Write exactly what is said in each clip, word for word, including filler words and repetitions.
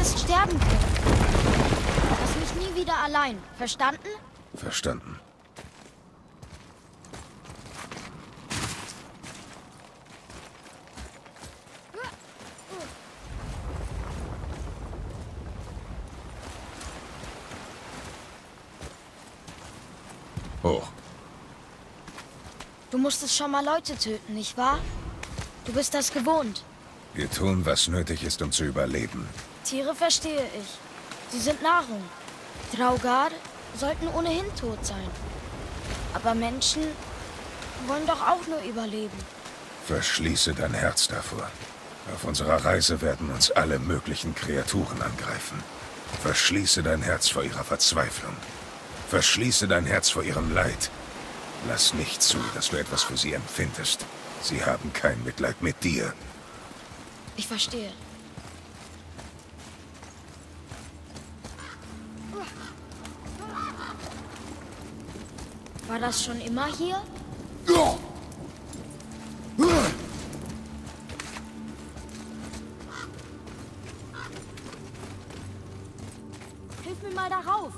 wirst sterben können. Lass mich nie wieder allein. Verstanden? Verstanden. Hoch. Du musstest schon mal Leute töten, nicht wahr? Du bist das gewohnt. Wir tun, was nötig ist, um zu überleben. Tiere verstehe ich. Sie sind Nahrung. Draugr sollten ohnehin tot sein. Aber Menschen wollen doch auch nur überleben. Verschließe dein Herz davor. Auf unserer Reise werden uns alle möglichen Kreaturen angreifen. Verschließe dein Herz vor ihrer Verzweiflung. Verschließe dein Herz vor ihrem Leid. Lass nicht zu, dass du etwas für sie empfindest. Sie haben kein Mitleid mit dir. Ich verstehe. War das schon immer hier? Hilf mir mal darauf.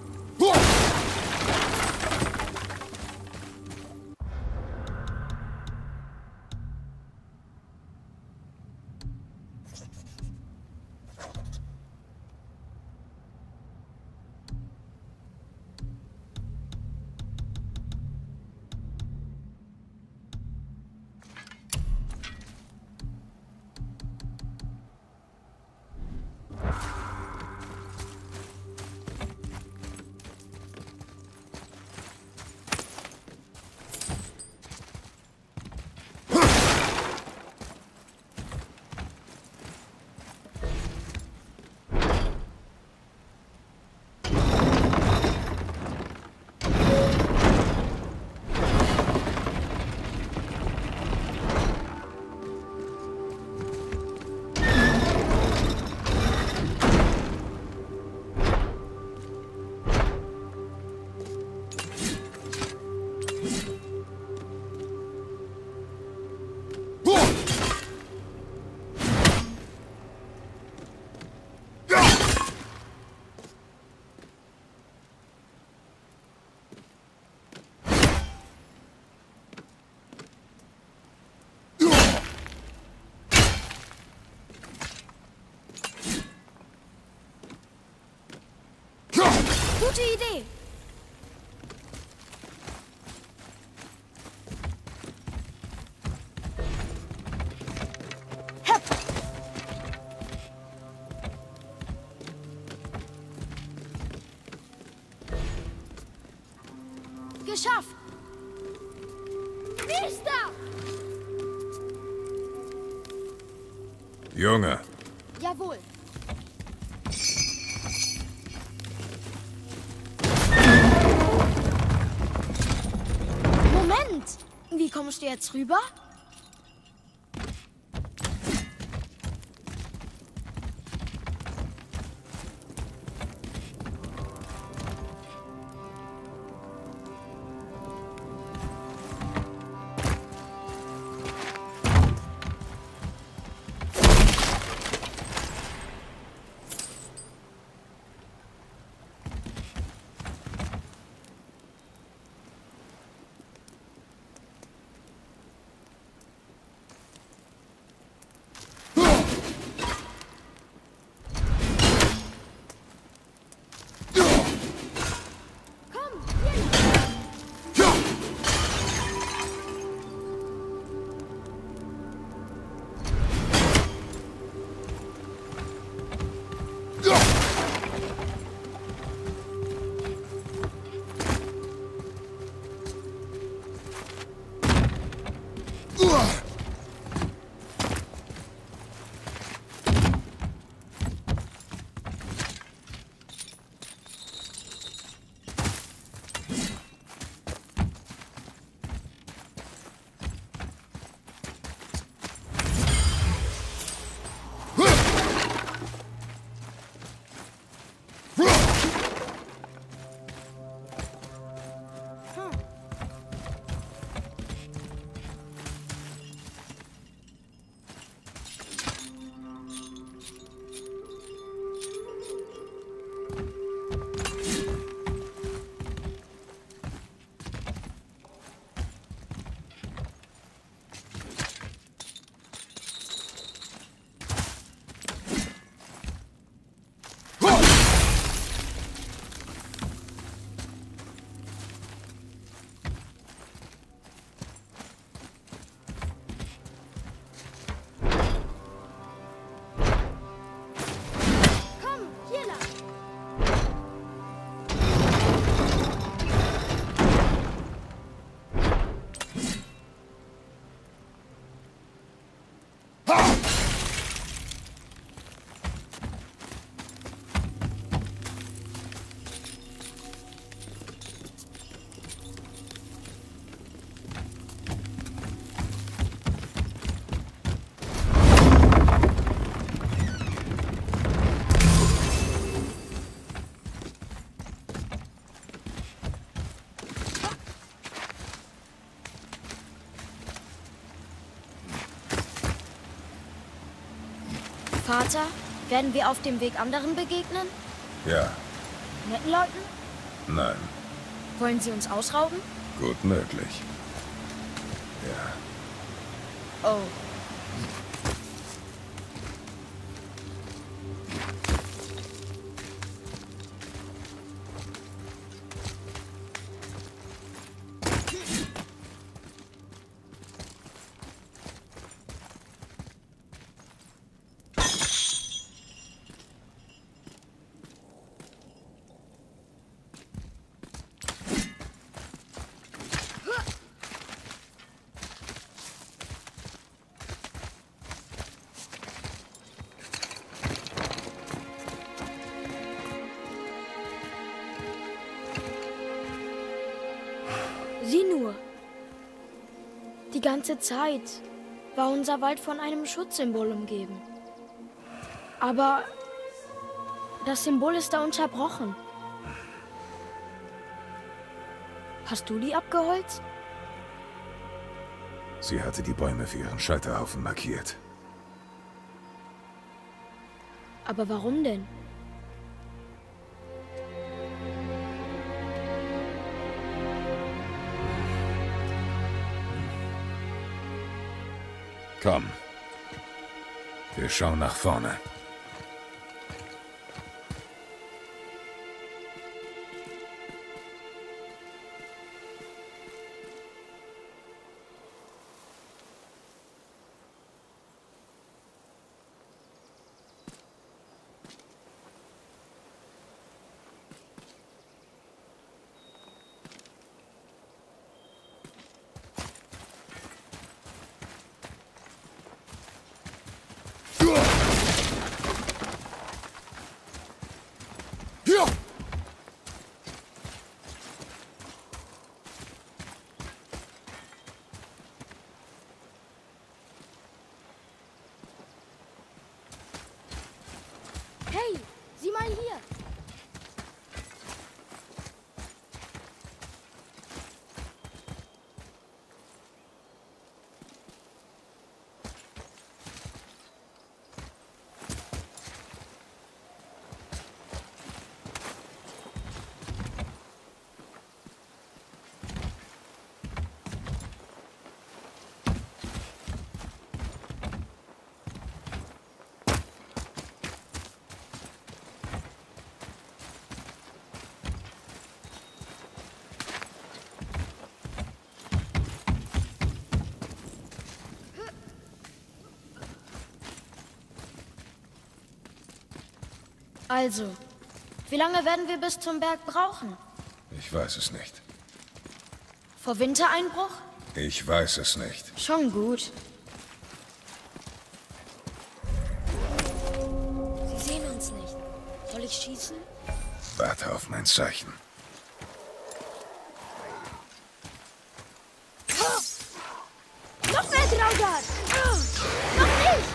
Gute Idee. Hopp. Geschafft. Nächster. Junge. Jawohl. Wie kommst du jetzt rüber? Vater, werden wir auf dem Weg anderen begegnen? Ja. Netten Leuten? Nein. Wollen sie uns ausrauben? Gut möglich. Ja. Oh. Sieh nur. Die ganze Zeit war unser Wald von einem Schutzsymbol umgeben. Aber das Symbol ist da unterbrochen. Hast du die abgeholzt? Sie hatte die Bäume für ihren Scheiterhaufen markiert. Aber warum denn? Komm. Wir schauen nach vorne. Hey, sieh mal hier. Also, wie lange werden wir bis zum Berg brauchen? Ich weiß es nicht. Vor Wintereinbruch? Ich weiß es nicht. Schon gut. Sie sehen uns nicht. Soll ich schießen? Warte auf mein Zeichen. Oh! Noch mehr Draugard! Oh! Noch nicht!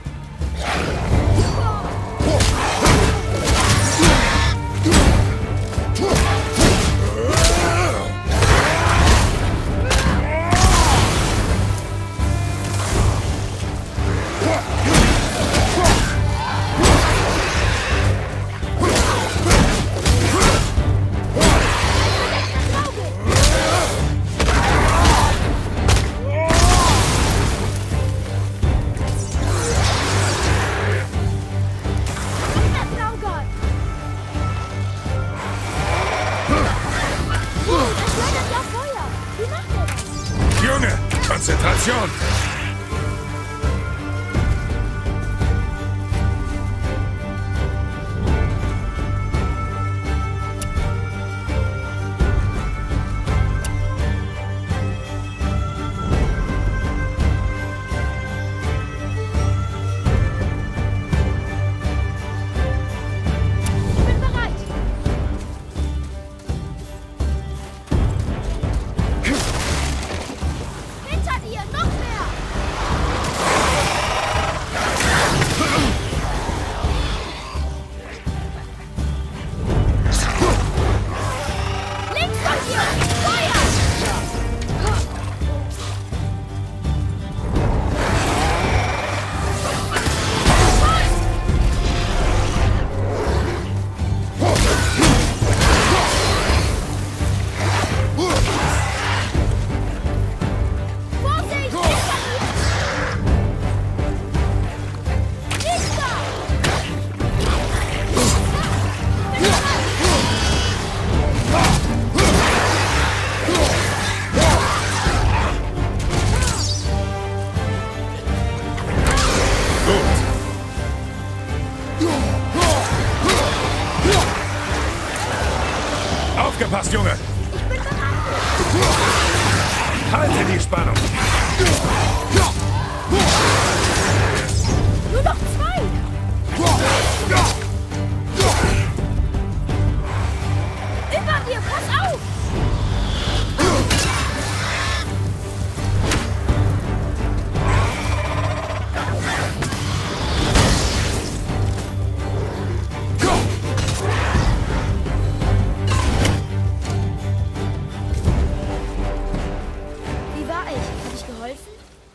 Konzentration!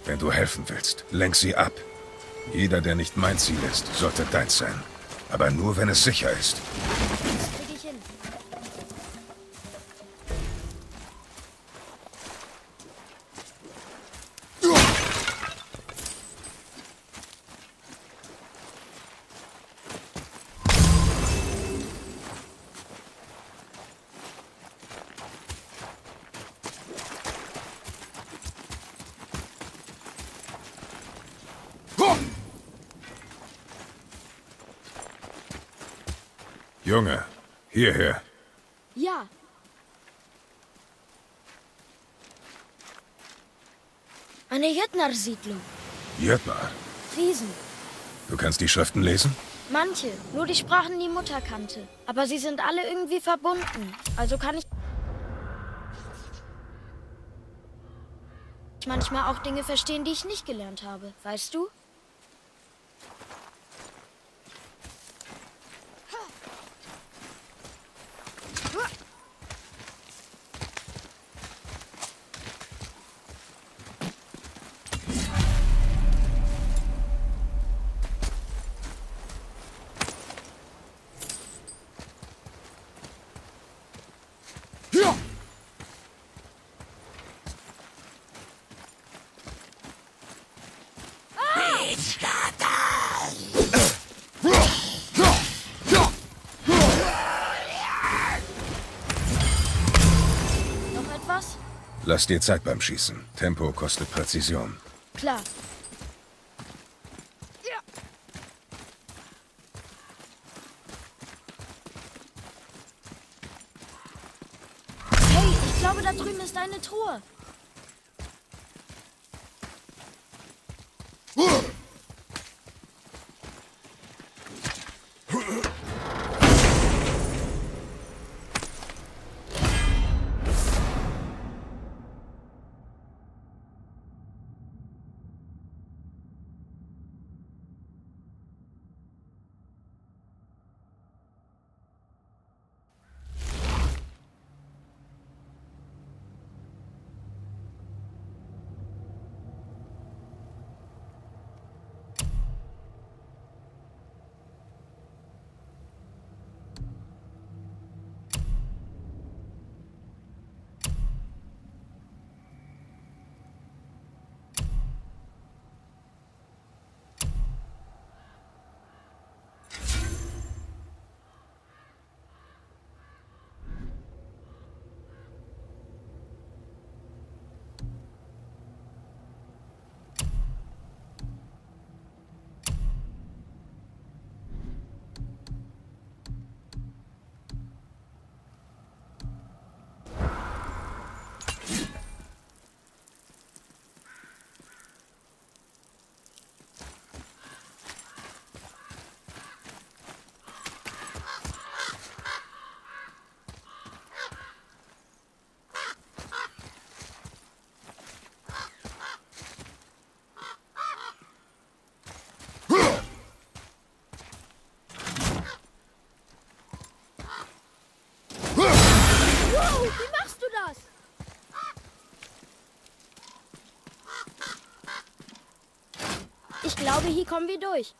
Wenn du helfen willst, lenk sie ab. Jeder, der nicht mein Ziel ist, sollte deins sein. Aber nur, wenn es sicher ist. Krieg ich hin. Junge, hierher. Ja. Eine Jötnar-Siedlung. Jötnar, Riesen. du kannst die Schriften lesen? Manche. Nur die Sprachen, die Mutter kannte. Aber sie sind alle irgendwie verbunden. Also kann ich manchmal auch Dinge verstehen, die ich nicht gelernt habe. Weißt du? Noch etwas? Lass dir Zeit beim Schießen. Tempo kostet Präzision. Klar. Hey, ich glaube, da drüben ist eine Truhe. Wie machst du das? Ich glaube, hier kommen wir durch.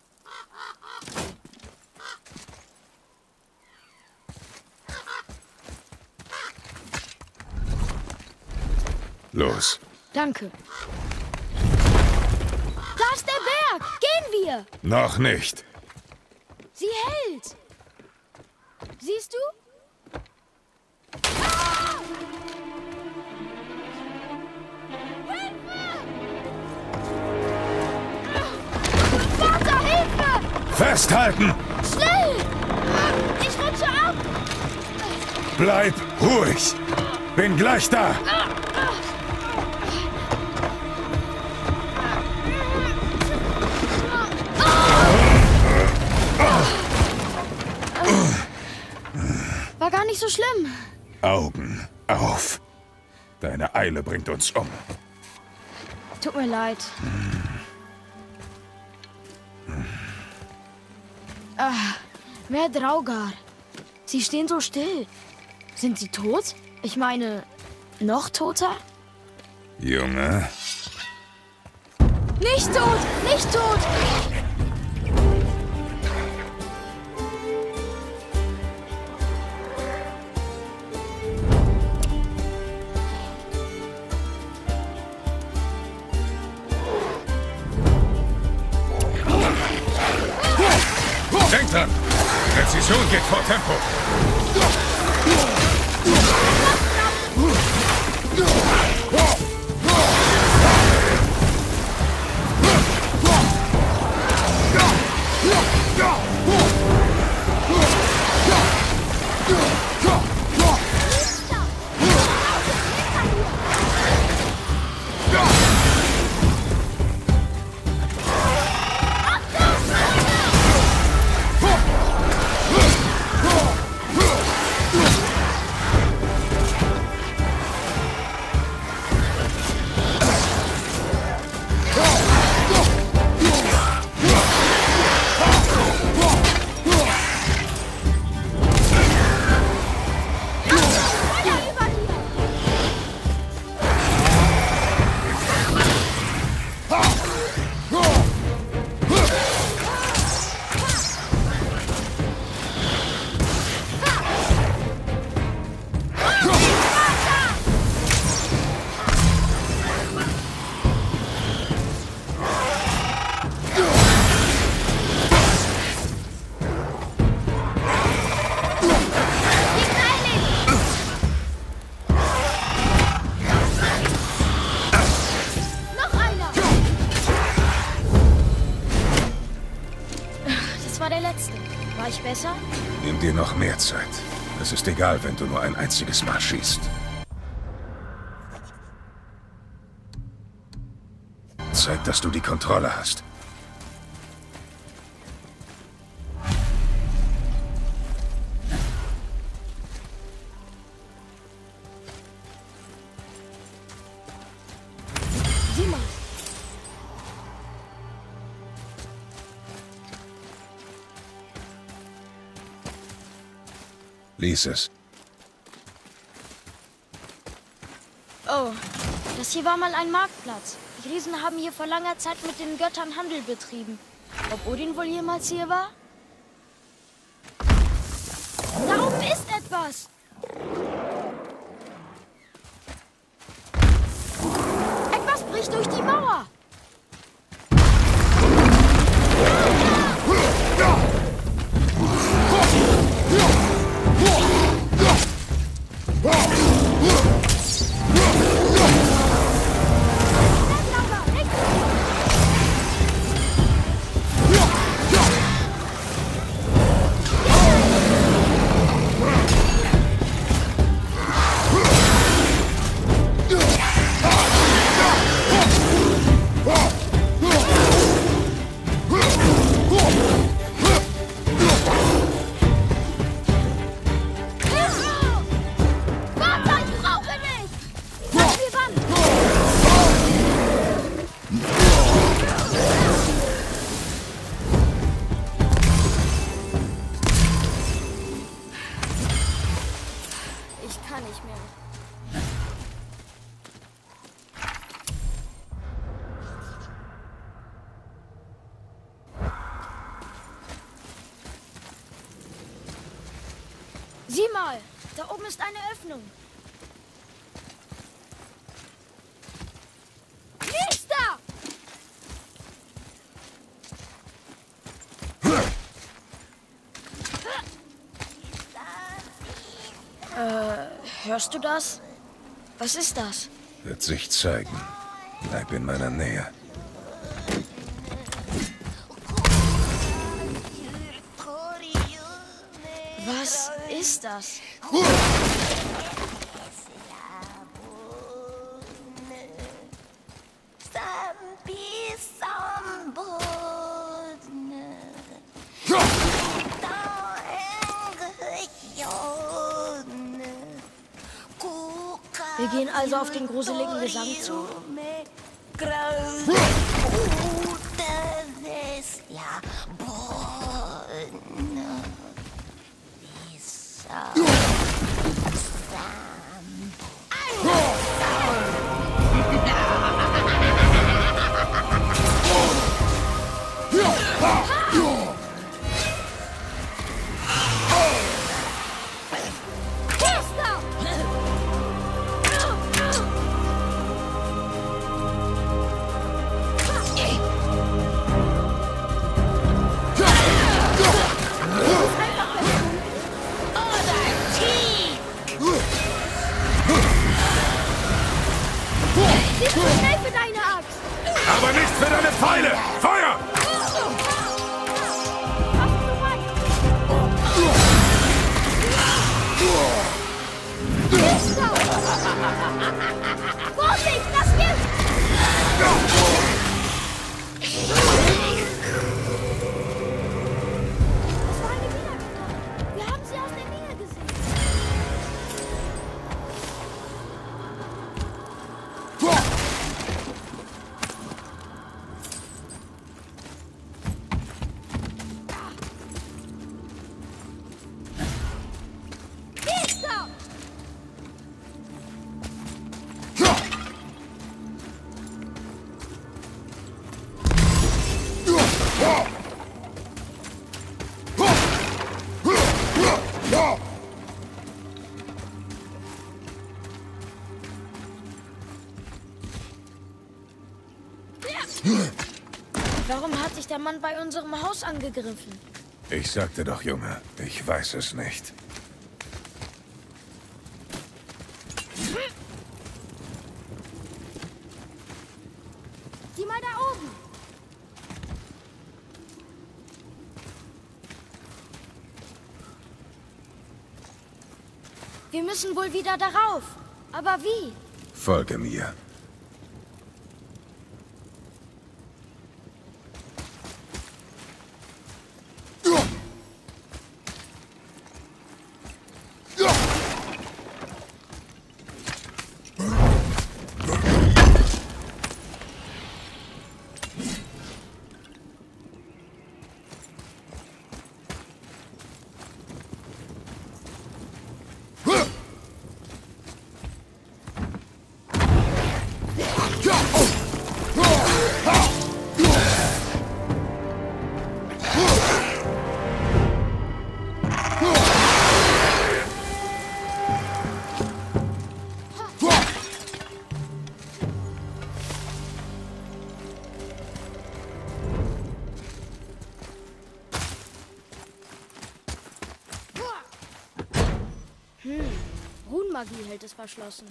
Los. Danke. Da ist der Berg. Gehen wir. Noch nicht. Sie hält. Siehst du? Vater, Hilfe! Festhalten! Schnell! Ich rutsche ab! Bleib ruhig! Bin gleich da! War gar nicht so schlimm. Augen auf! Deine Eile bringt uns um. Tut mir leid. Ah, mehr Draugar. Sie stehen so still. Sind sie tot? Ich meine, noch toter? Junge, Nicht tot! Nicht tot! Denkt dran! Präzision geht vor Tempo! War ich besser? Nimm dir noch mehr Zeit. Es ist egal, wenn du nur ein einziges Mal schießt. Zeig, dass du die Kontrolle hast. Sieh mal. Lies es. Oh, das hier war mal ein Marktplatz. Die Riesen haben hier vor langer Zeit mit den Göttern Handel betrieben. Ob Odin wohl jemals hier war? Da oben ist etwas! Etwas bricht durch die Mauer! Sieh mal, da oben ist eine Öffnung. Nichts da! Äh, hörst du das? Was ist das? Wird sich zeigen. Bleib in meiner Nähe. Was ist das? Wir gehen also auf den gruseligen Gesang zu. Pfeile! Feuer! Vorsicht, das Gift! Das war eine Wiedergeburt. Wir haben sie aus der Nähe gesehen. Pista! Warum hat sich der Mann bei unserem Haus angegriffen? Ich sagte doch, Junge, ich weiß es nicht. Sieh mal da oben! Wir müssen wohl wieder darauf. Aber wie? Folge mir. Hm, Runenmagie hält es verschlossen.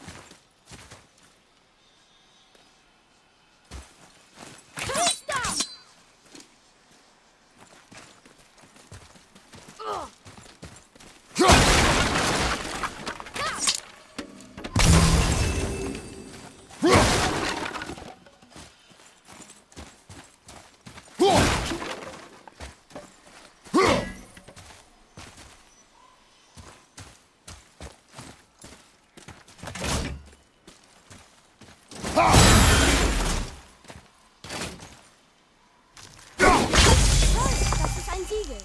Das ist ein Siegel.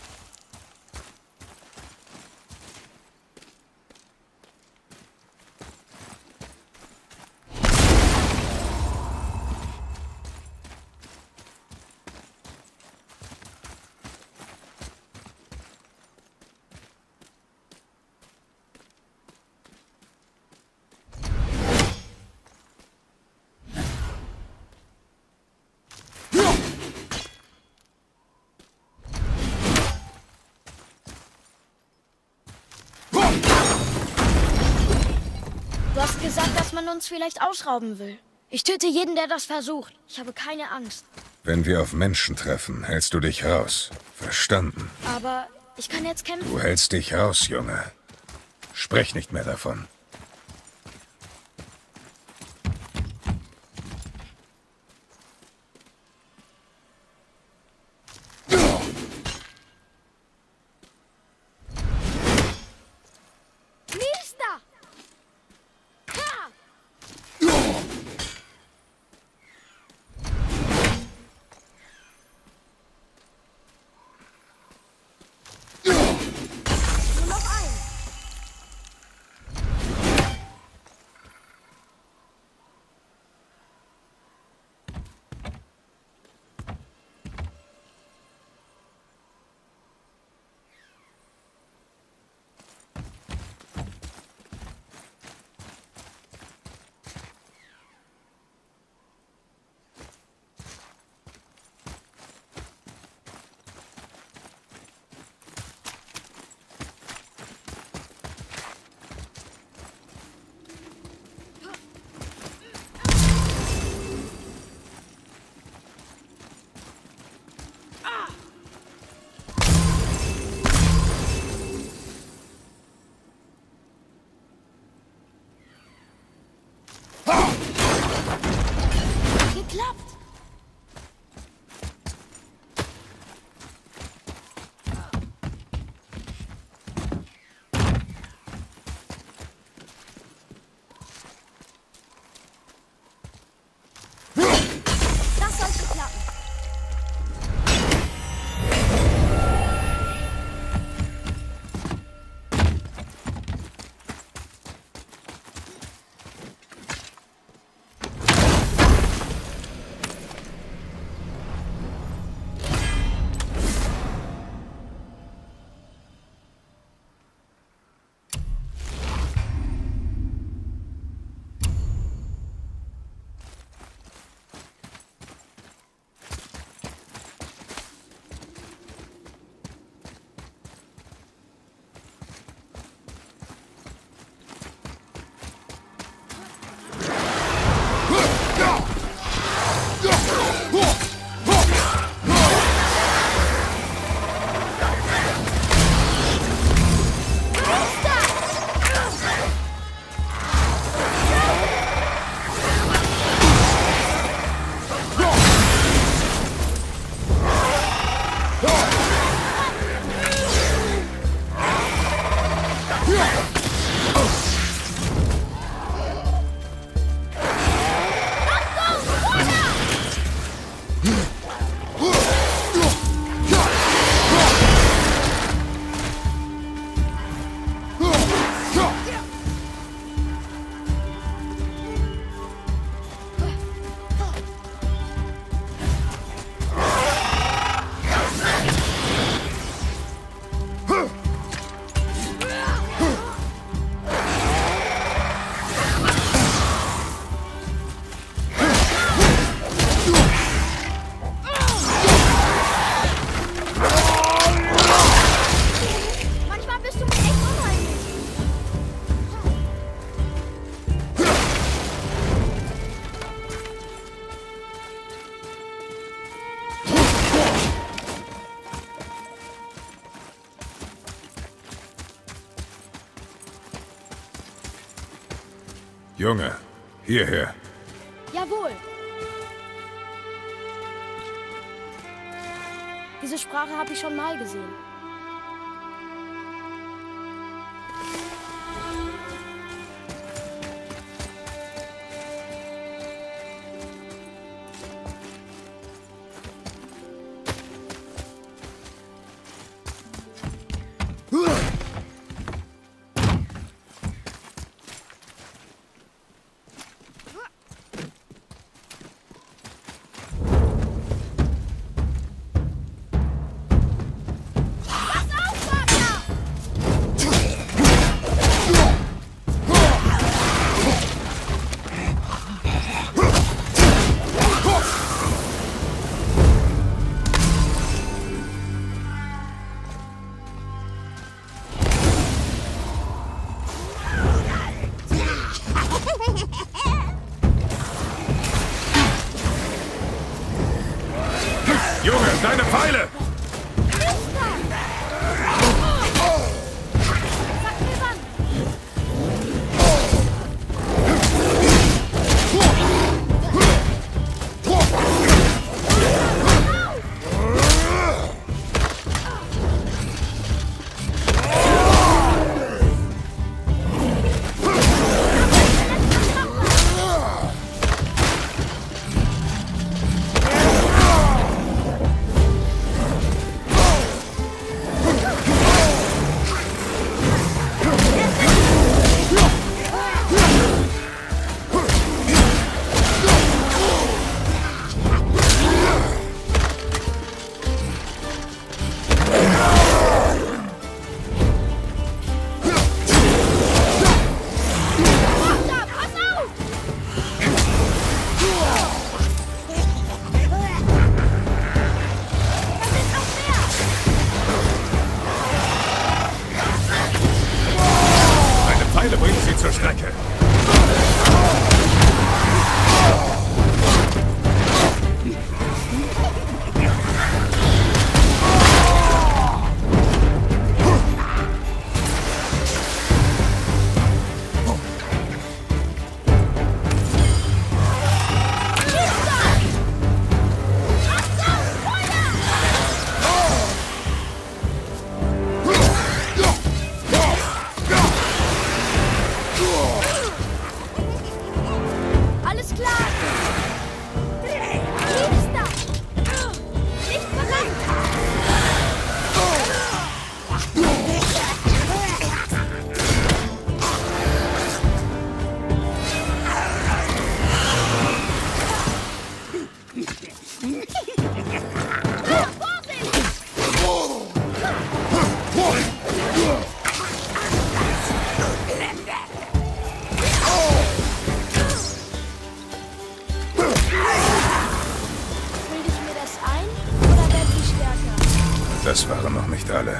Du hast gesagt, dass man uns vielleicht ausrauben will. Ich töte jeden, der das versucht. Ich habe keine Angst. Wenn wir auf Menschen treffen, hältst du dich raus. Verstanden? Aber ich kann jetzt kämpfen. Du hältst dich raus, Junge. Sprech nicht mehr davon. Pista! Ha! Nur noch eins. Junge, hierher. Jawohl. Diese Sprache habe ich schon mal gesehen. Deine Pfeile! Bringt sie zur Strecke. Das waren noch nicht alle.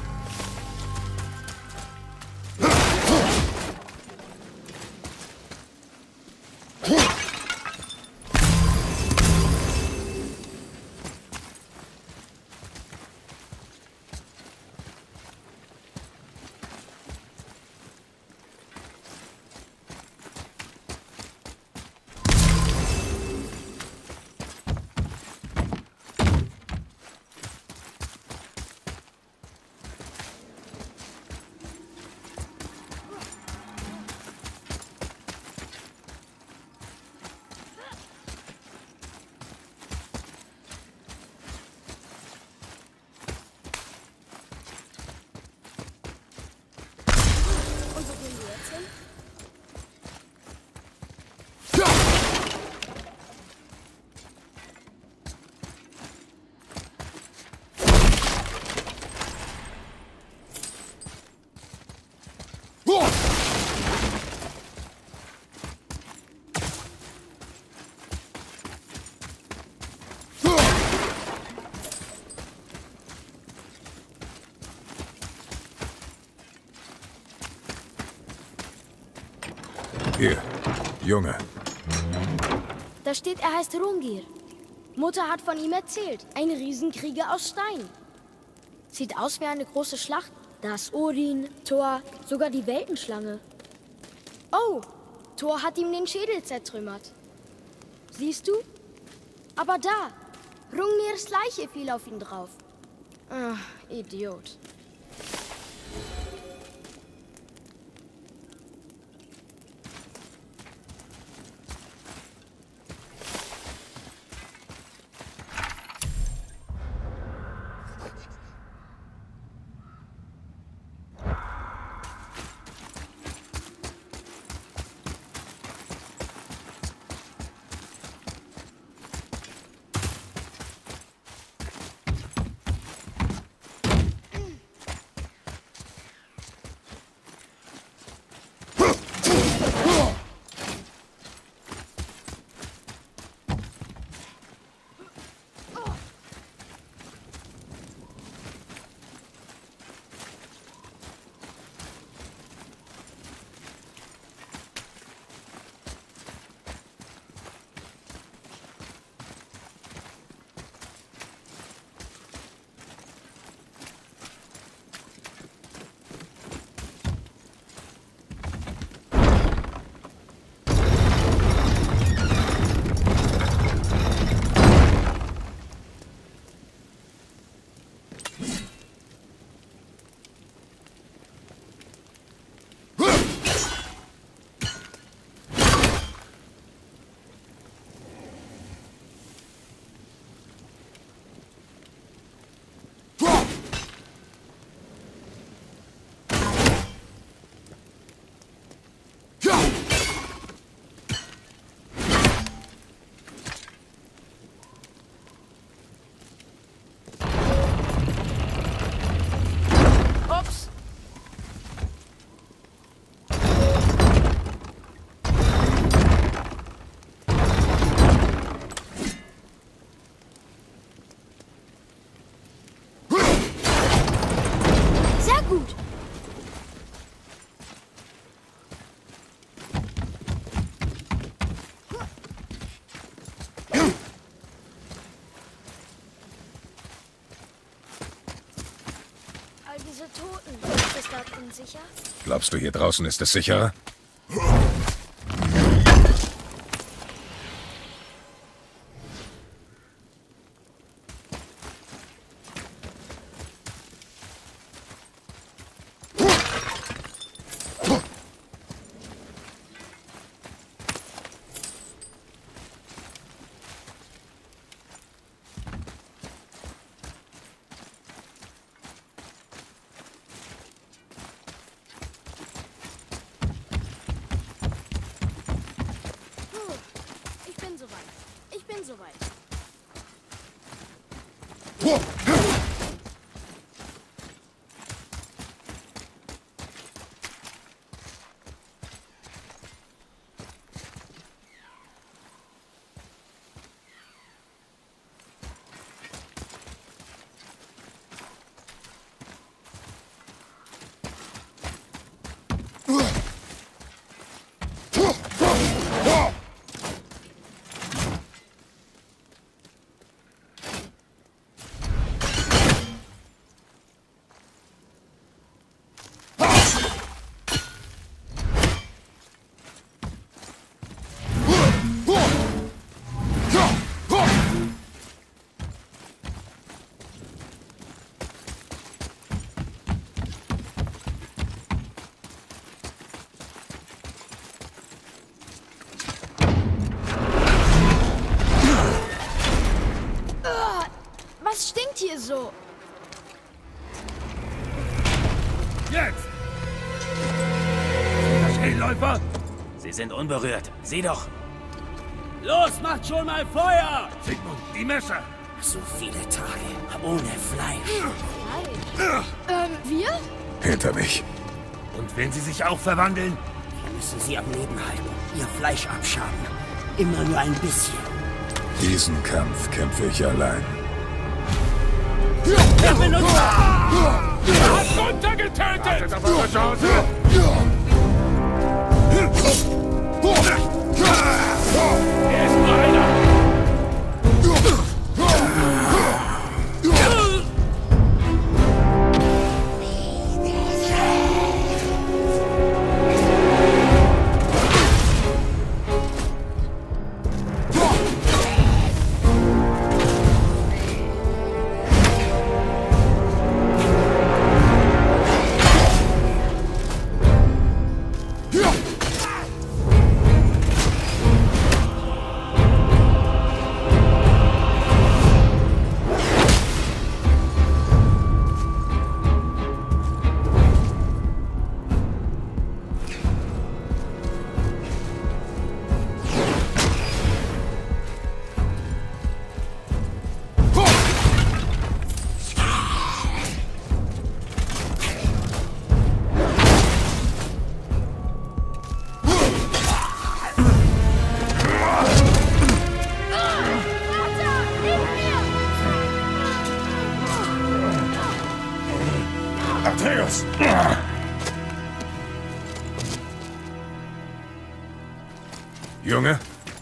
Hier, Junge. Da steht, er heißt Hrungnir. Mutter hat von ihm erzählt. Ein Riesenkrieger aus Stein. Sieht aus wie eine große Schlacht. Das Odin, Thor, sogar die Weltenschlange. Oh, Thor hat ihm den Schädel zertrümmert. Siehst du? Aber da, Hrungners Leiche fiel auf ihn drauf. Ach, Idiot. Diese Toten, ist es da drin sicher? Glaubst du, hier draußen ist es sicherer? Hier so. Jetzt! Schneeläufer! Sie sind unberührt. Sieh doch! Los, macht schon mal Feuer! Sigmund, die Messer! So viele Tage ohne Fleisch. Fleisch? ähm, wir? Hinter mich. Und wenn sie sich auch verwandeln? Wir müssen sie am Leben halten. Ihr Fleisch abschaben. Immer nur ein bisschen. Diesen Kampf kämpfe ich allein. Der Benutzer! Er hat Gunther getötet! Wartet auf eure Chance! Er ist nur einer! Atreus! Junge?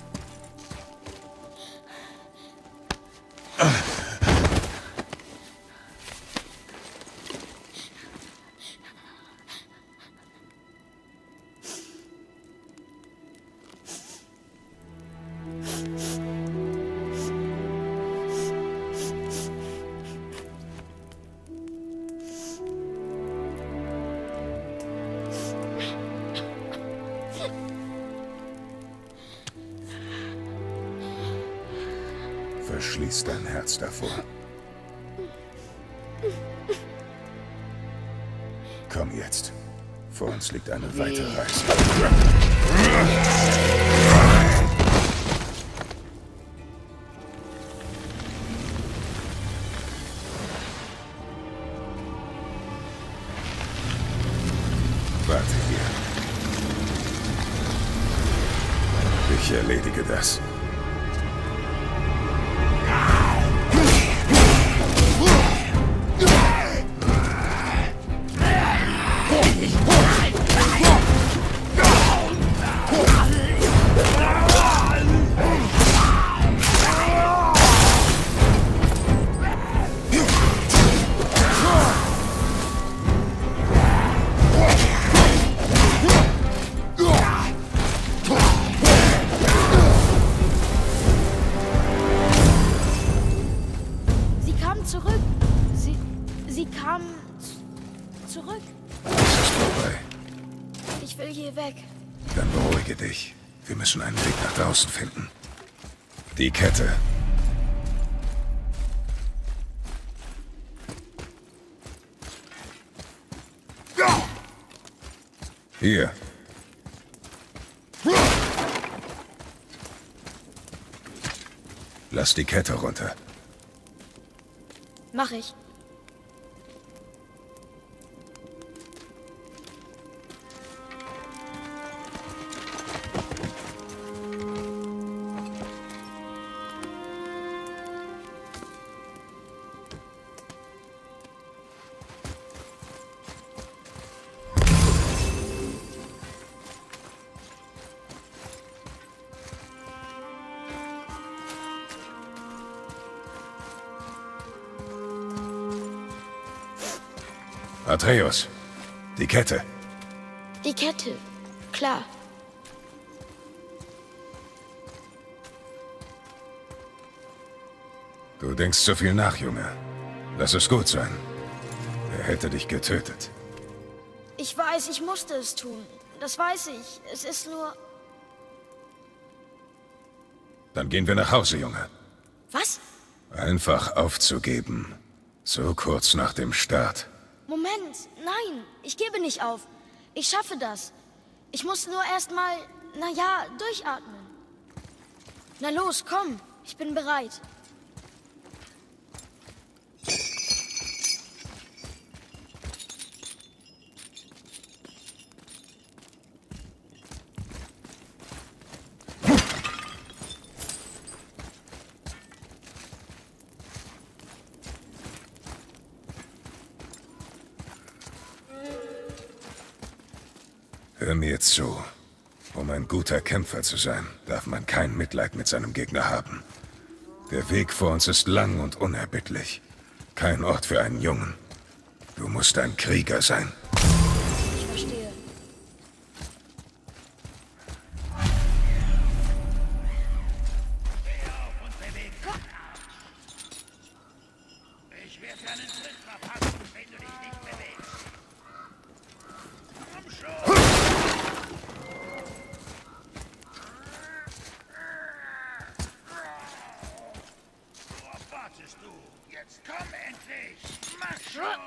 Verschließ dein Herz davor. Komm jetzt. Vor uns liegt eine weite Reise. Warte hier. Ich erledige das. Zurück. Sie, sie kam zurück. Es ist vorbei. Ich will hier weg. Dann beruhige dich. Wir müssen einen Weg nach draußen finden. Die Kette. Hier. Lass die Kette runter. Mach ich. Atreus, die Kette. Die Kette. Klar. Du denkst zu viel nach, Junge. Lass es gut sein. Er hätte dich getötet. Ich weiß, ich musste es tun. Das weiß ich. Es ist nur... Dann gehen wir nach Hause, Junge. Was? Einfach aufzugeben. So kurz nach dem Start. Moment, nein, ich gebe nicht auf. Ich schaffe das. Ich muss nur erst mal, na ja, durchatmen. Na los, komm, ich bin bereit. Hör mir zu. Um ein guter Kämpfer zu sein, darf man kein Mitleid mit seinem Gegner haben. Der Weg vor uns ist lang und unerbittlich. Kein Ort für einen Jungen. Du musst ein Krieger sein. Ich verstehe. Ich werde deinen Tritt verpassen, wenn du dich nicht bewegst. Komm schon! Worauf wartest du? Jetzt komm endlich! Mach schon!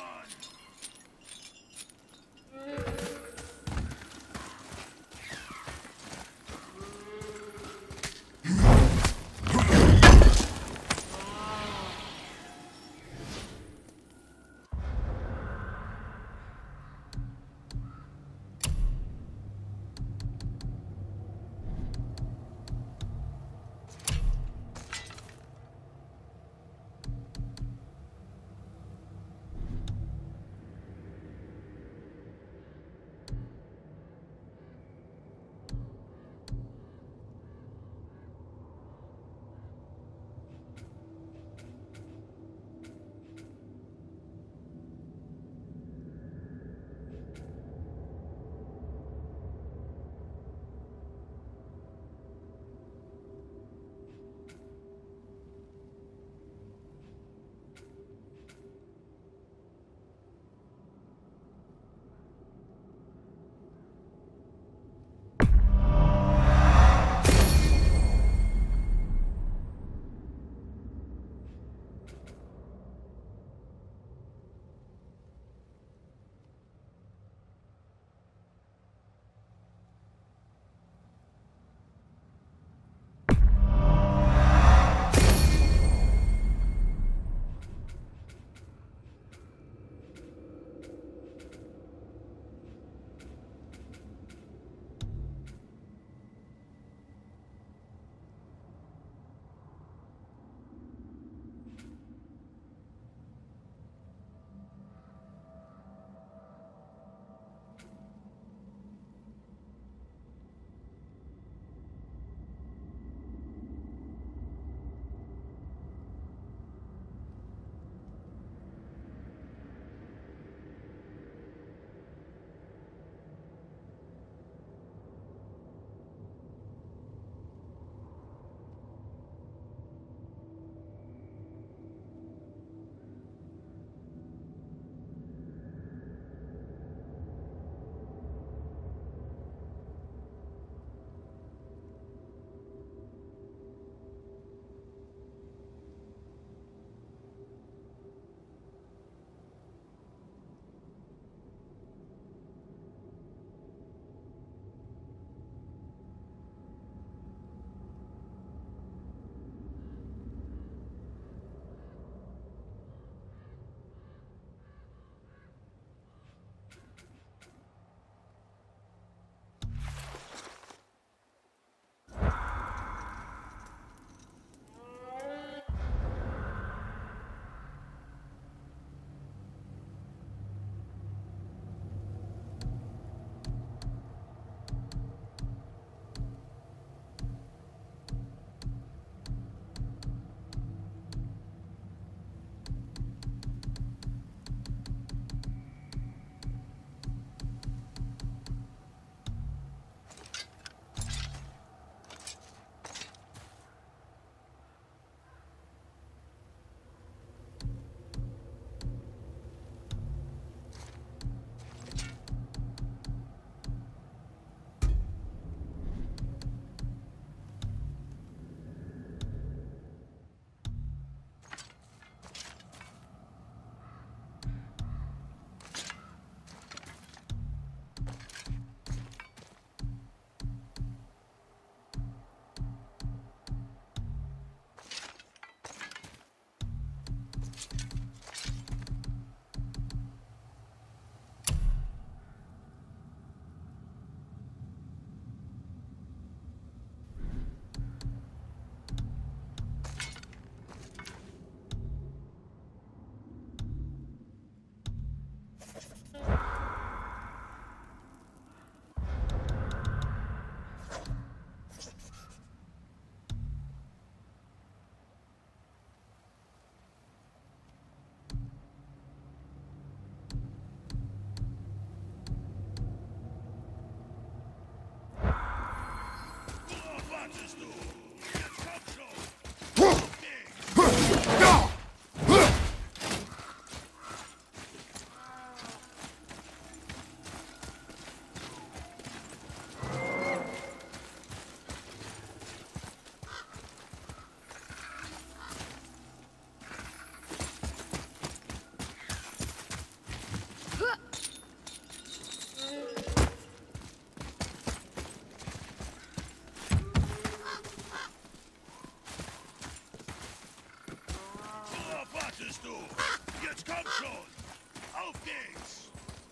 wartest du? Jetzt komm schon! Auf geht's!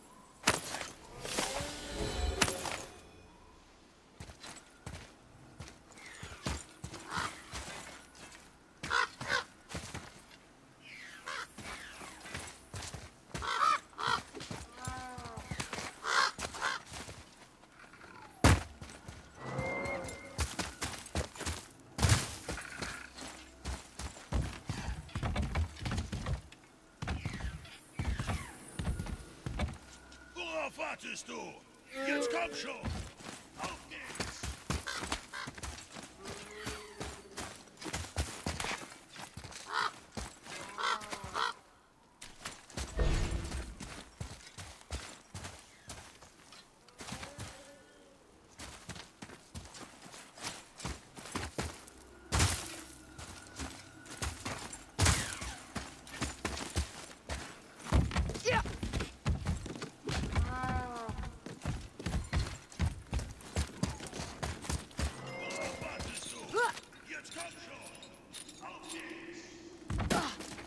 Worauf wartest du? Jetzt komm schon! Auf geht's! Worauf wartest du? Jetzt komm schon! Auf geht's!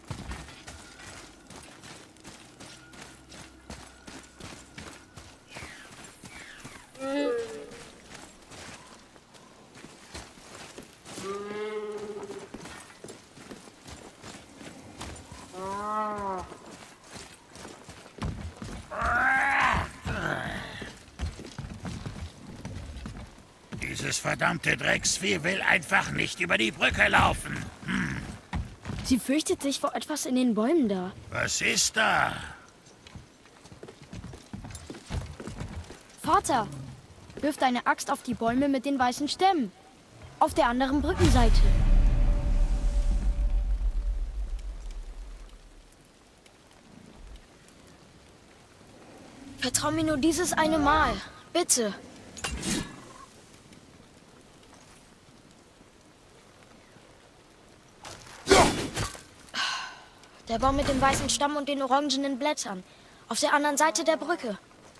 Dieses verdammte Drecksvieh will einfach nicht über die Brücke laufen. Sie fürchtet sich vor etwas in den Bäumen da. Was ist da? Vater, wirf deine Axt auf die Bäume mit den weißen Stämmen. Auf der anderen Brückenseite. Vertrau mir nur dieses eine Mal. Bitte. Der Baum mit dem weißen Stamm und den orangenen Blättern. Auf der anderen Seite der Brücke.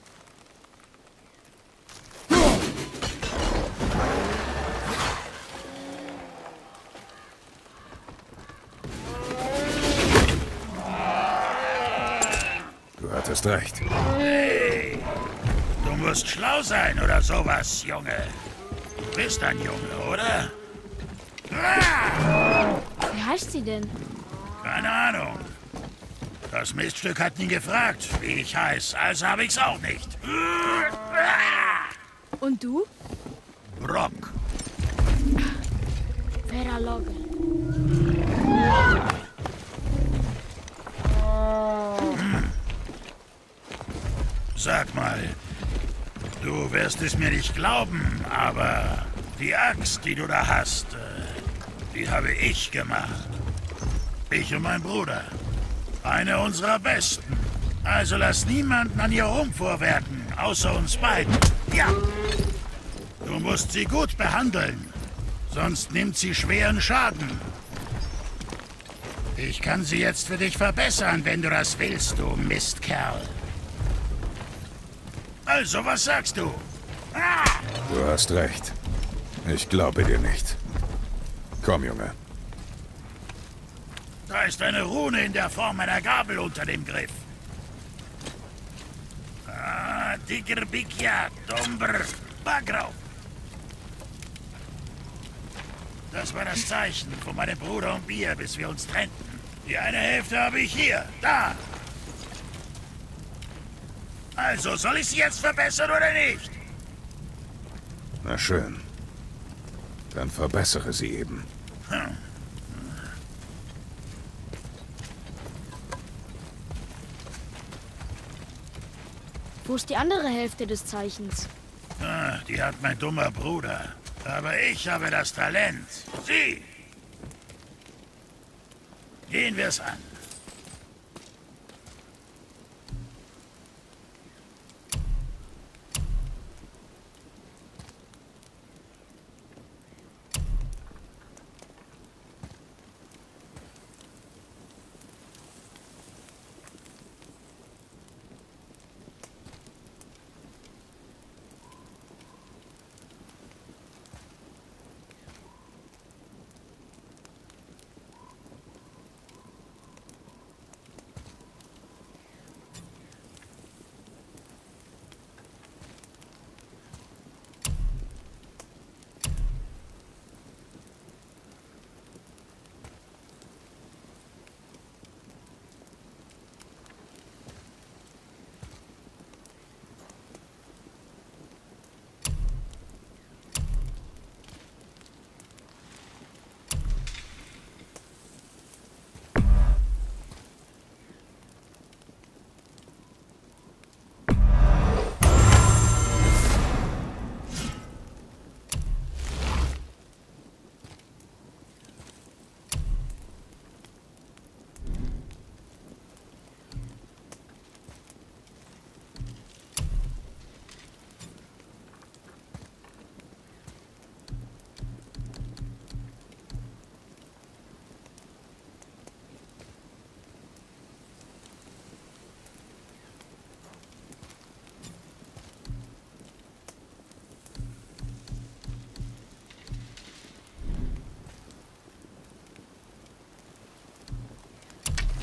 Du hattest recht. Hey, du musst schlau sein oder sowas, Junge. Du bist ein Junge, oder? Ah! Wie heißt sie denn? Keine Ahnung. Das Miststück hat nie gefragt, wie ich heiß, also habe ich's auch nicht. Und du? Rock. Vera Logge. Sag mal, du wirst es mir nicht glauben, aber die Axt, die du da hast, äh, die habe ich gemacht. Ich und mein Bruder. Eine unserer besten. Also lass niemanden an ihr rumvorwerken, außer uns beiden. Ja! Du musst sie gut behandeln, sonst nimmt sie schweren Schaden. Ich kann sie jetzt für dich verbessern, wenn du das willst, du Mistkerl. Also, was sagst du? Ah! Du hast recht. Ich glaube dir nicht. Komm, Junge. Da ist eine Rune in der Form einer Gabel unter dem Griff. Ah, Tigrbikya, Dombr, Bagrau. Das war das Zeichen von meinem Bruder und mir, bis wir uns trennten. Die eine Hälfte habe ich hier, da. Also, soll ich sie jetzt verbessern oder nicht? Na schön. Dann verbessere sie eben. Hm. Wo ist die andere Hälfte des Zeichens? Ah, die hat mein dummer Bruder. Aber ich habe das Talent. Sie! Gehen wir's an.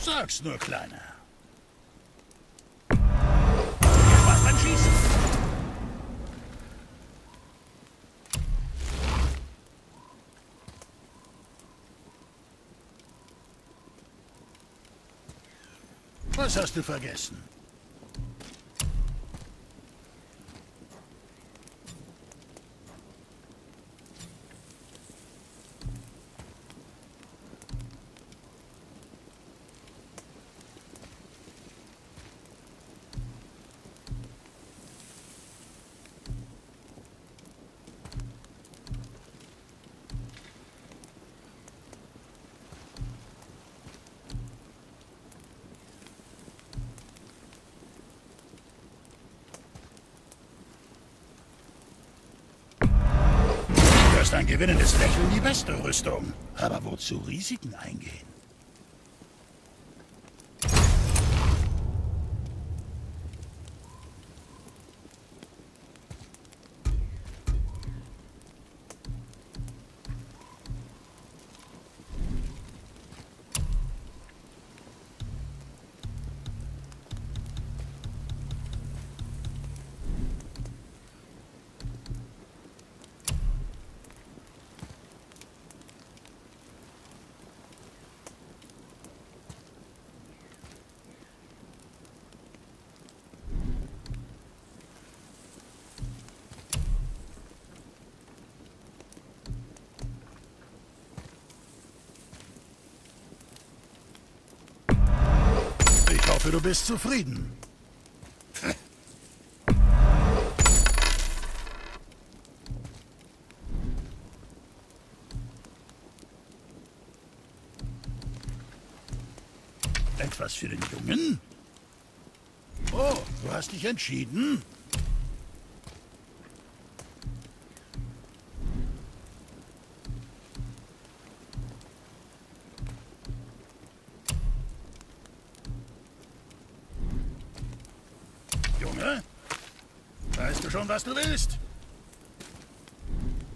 Sag's nur, Kleiner. Viel Spaß beim Schießen. Was hast du vergessen? Ein gewinnendes Lächeln die beste Rüstung. Aber wozu Risiken eingehen? Ich hoffe, du bist zufrieden. Etwas für den Jungen? Oh, du hast dich entschieden? Junge, weißt du schon, was du willst?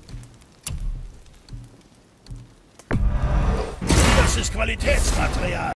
Das ist Qualitätsmaterial.